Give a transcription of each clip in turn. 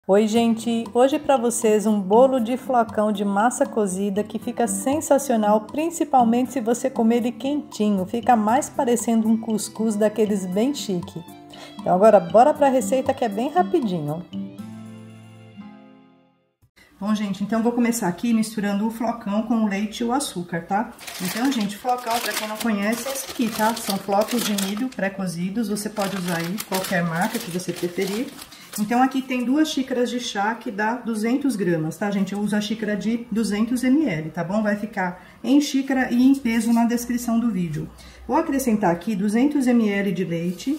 Oi, gente! Hoje para vocês um bolo de flocão de massa cozida que fica sensacional, principalmente se você comer ele quentinho, fica mais parecendo um cuscuz daqueles bem chique. Então agora bora para a receita que é bem rapidinho. Bom, gente, então eu vou começar aqui misturando o flocão com o leite e o açúcar, tá? Então, gente, flocão, para quem não conhece, é esse aqui, tá? São flocos de milho pré-cozidos, você pode usar aí qualquer marca que você preferir. Então, aqui tem 2 xícaras de chá, que dá 200 gramas, tá, gente? Eu uso a xícara de 200 ml, tá bom? Vai ficar em xícara e em peso na descrição do vídeo. Vou acrescentar aqui 200 ml de leite.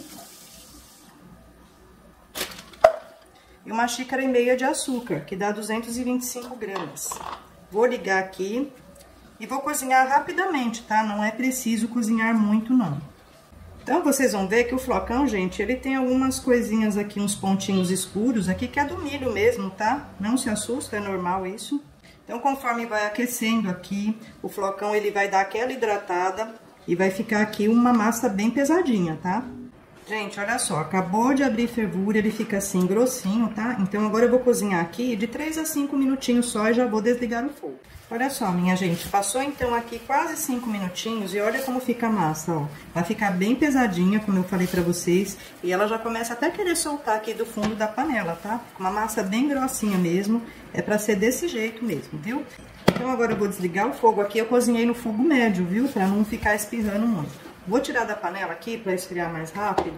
E 1,5 xícaras de açúcar, que dá 225 gramas. Vou ligar aqui e vou cozinhar rapidamente, tá? Não é preciso cozinhar muito, não. Então, vocês vão ver que o flocão, gente, ele tem algumas coisinhas aqui, uns pontinhos escuros aqui, que é do milho mesmo, tá? Não se assusta, é normal isso. Então, conforme vai aquecendo aqui, o flocão, ele vai dar aquela hidratada e vai ficar aqui uma massa bem pesadinha, tá? Gente, olha só, acabou de abrir fervura, ele fica assim grossinho, tá? Então, agora eu vou cozinhar aqui de 3 a 5 minutinhos só e já vou desligar o fogo. Olha só, minha gente, passou então aqui quase 5 minutinhos e olha como fica a massa, ó. Vai ficar bem pesadinha, como eu falei pra vocês, e ela já começa até a querer soltar aqui do fundo da panela, tá? Uma massa bem grossinha mesmo, é pra ser desse jeito mesmo, viu? Então, agora eu vou desligar o fogo aqui, eu cozinhei no fogo médio, viu? Pra não ficar espirrando muito. Vou tirar da panela aqui para esfriar mais rápido.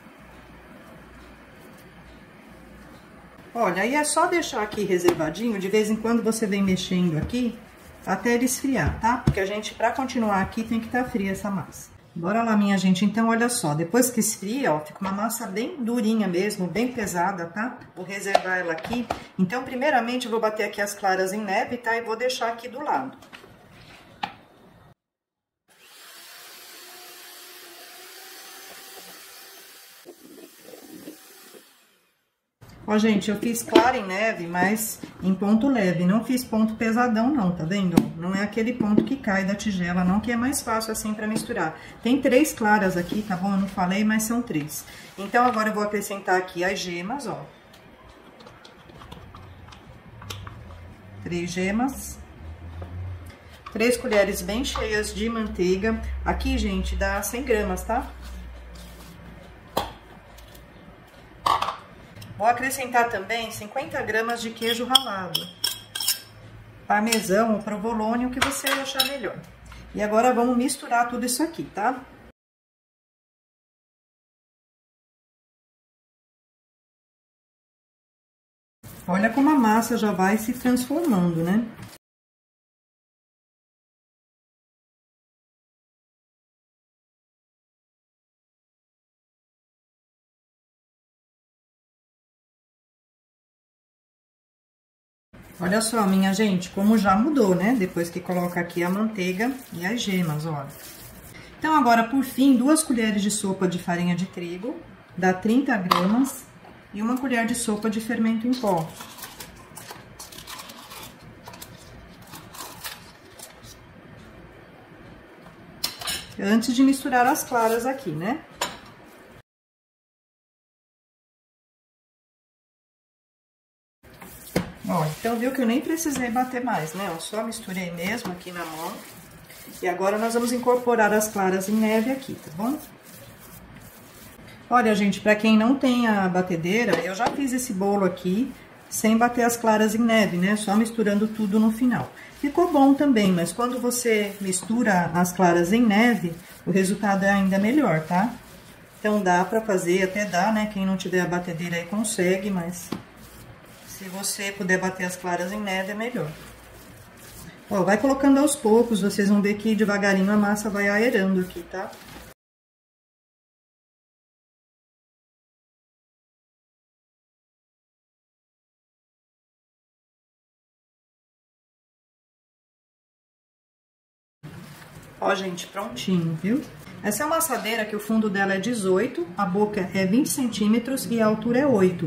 Olha, aí é só deixar aqui reservadinho, de vez em quando você vem mexendo aqui, até ele esfriar, tá? Porque a gente, para continuar aqui, tem que estar fria essa massa. Bora lá, minha gente, então, olha só, depois que esfria, ó, fica uma massa bem durinha mesmo, bem pesada, tá? Vou reservar ela aqui. Então, primeiramente, eu vou bater aqui as claras em neve, tá? E vou deixar aqui do lado. Ó, gente, eu fiz clara em neve, mas em ponto leve, não fiz ponto pesadão não, tá vendo? Não é aquele ponto que cai da tigela não, que é mais fácil assim pra misturar. Tem 3 claras aqui, tá bom? Eu não falei, mas são 3. Então, agora eu vou acrescentar aqui as gemas, ó. 3 gemas. 3 colheres bem cheias de manteiga. Aqui, gente, dá 100 gramas, tá? Vou acrescentar também 50 gramas de queijo ralado. Parmesão ou provolone, o que você achar melhor. E agora vamos misturar tudo isso aqui, tá? Olha como a massa já vai se transformando, né? Olha só, minha gente, como já mudou, né? Depois que coloca aqui a manteiga e as gemas, ó. Então, agora, por fim, 2 colheres de sopa de farinha de trigo, dá 30 gramas, e 1 colher de sopa de fermento em pó. Antes de misturar as claras aqui, né? Ó, então viu que eu nem precisei bater mais, né? Eu só misturei mesmo aqui na mão. E agora nós vamos incorporar as claras em neve aqui, tá bom? Olha, gente, pra quem não tem a batedeira, eu já fiz esse bolo aqui sem bater as claras em neve, né? Só misturando tudo no final. Ficou bom também, mas quando você mistura as claras em neve, o resultado é ainda melhor, tá? Então dá pra fazer, até dá, né? Quem não tiver a batedeira aí consegue, mas se você puder bater as claras em neve, é melhor. Ó, vai colocando aos poucos, vocês vão ver que devagarinho a massa vai aerando aqui, tá? Ó, gente, prontinho, viu? Essa é uma assadeira que o fundo dela é 18, a boca é 20 centímetros e a altura é 8.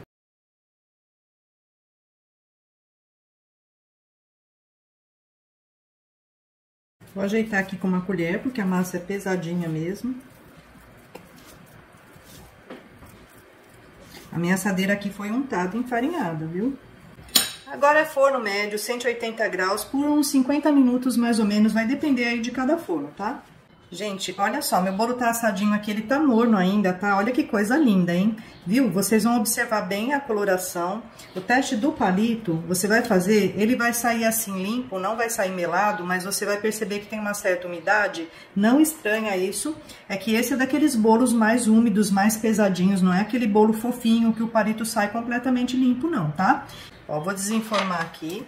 Vou ajeitar aqui com uma colher, porque a massa é pesadinha mesmo. A minha assadeira aqui foi untada e enfarinhada, viu? Agora é forno médio, 180 graus, por uns 50 minutos mais ou menos, vai depender aí de cada forno, tá? Gente, olha só, meu bolo tá assadinho aqui, ele tá morno ainda, tá? Olha que coisa linda, hein? Viu? Vocês vão observar bem a coloração. O teste do palito, você vai fazer, ele vai sair assim limpo, não vai sair melado, mas você vai perceber que tem uma certa umidade. Não estranha isso, é que esse é daqueles bolos mais úmidos, mais pesadinhos, não é aquele bolo fofinho que o palito sai completamente limpo, não, tá? Ó, vou desenformar aqui.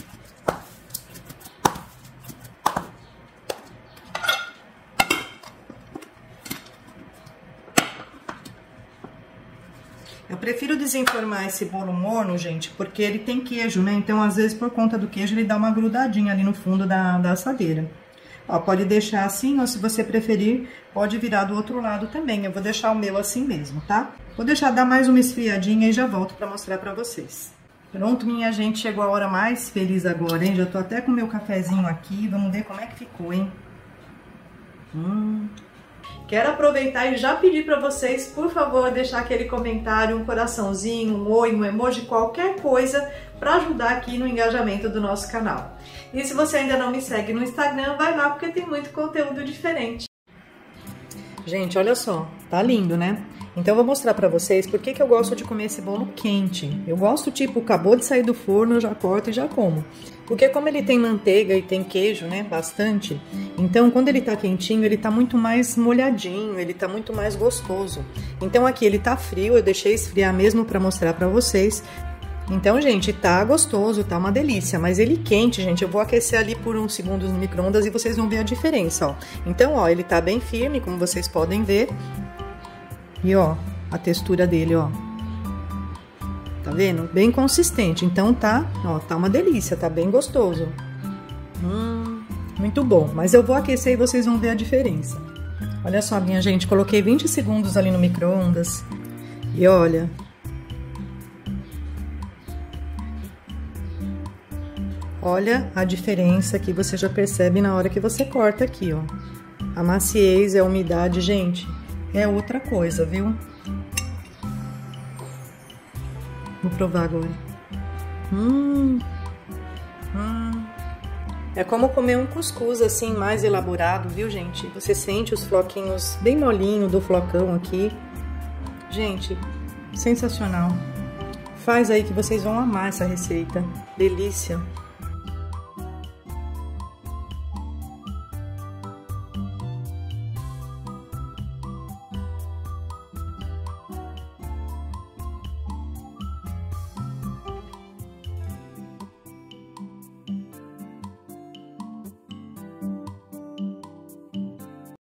Eu prefiro desenformar esse bolo morno, gente, porque ele tem queijo, né? Então, às vezes, por conta do queijo, ele dá uma grudadinha ali no fundo da assadeira. Ó, pode deixar assim, ou se você preferir, pode virar do outro lado também. Eu vou deixar o meu assim mesmo, tá? Vou deixar dar mais uma esfriadinha e já volto pra mostrar pra vocês. Pronto, minha gente, chegou a hora mais feliz agora, hein? Já tô até com o meu cafezinho aqui, vamos ver como é que ficou, hein? Quero aproveitar e já pedir para vocês, por favor, deixar aquele comentário, um coraçãozinho, um oi, um emoji, qualquer coisa para ajudar aqui no engajamento do nosso canal. E se você ainda não me segue no Instagram, vai lá porque tem muito conteúdo diferente. Gente, olha só, tá lindo, né? Então eu vou mostrar pra vocês por que eu gosto de comer esse bolo quente. Eu gosto, tipo, acabou de sair do forno, eu já corto e já como. Porque como ele tem manteiga e tem queijo, né, bastante, então quando ele tá quentinho, ele tá muito mais molhadinho, ele tá muito mais gostoso. Então aqui ele tá frio, eu deixei esfriar mesmo pra mostrar pra vocês. Então, gente, tá gostoso, tá uma delícia, mas ele quente, gente, eu vou aquecer ali por uns segundos no micro-ondas e vocês vão ver a diferença, ó. Então, ó, ele tá bem firme, como vocês podem ver. E, ó, a textura dele, ó. Tá vendo? Bem consistente. Então, tá, ó, tá uma delícia, tá bem gostoso. Muito bom. Mas eu vou aquecer e vocês vão ver a diferença. Olha só, minha gente, coloquei 20 segundos ali no micro-ondas. E olha... Olha a diferença que você já percebe na hora que você corta aqui, ó. A maciez e a umidade, gente, é outra coisa, viu? Vou provar agora. É como comer um cuscuz, assim, mais elaborado, viu, gente? Você sente os floquinhos bem molinho do flocão aqui. Gente, sensacional. Faz aí que vocês vão amar essa receita. Delícia!